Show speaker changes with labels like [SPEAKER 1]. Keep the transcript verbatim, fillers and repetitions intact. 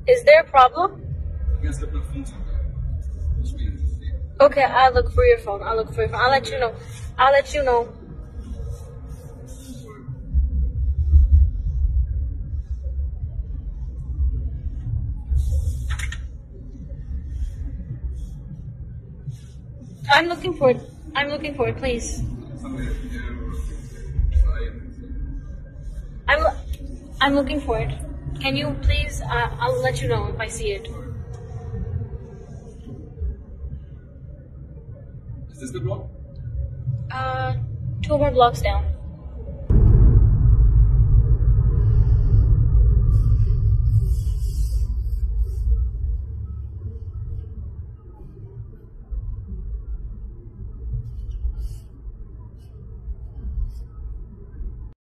[SPEAKER 1] Is there a problem?
[SPEAKER 2] Yes, the phone's on there.
[SPEAKER 1] Okay, I'll look for your phone. I'll look for your phone. I'll let you know. I'll let you know. I'm looking for it. I'm looking for it, please. I'm, I'm looking for it. Can you please, uh, I'll let you know if I see it.
[SPEAKER 2] Is this the block?
[SPEAKER 1] Uh, two more blocks down.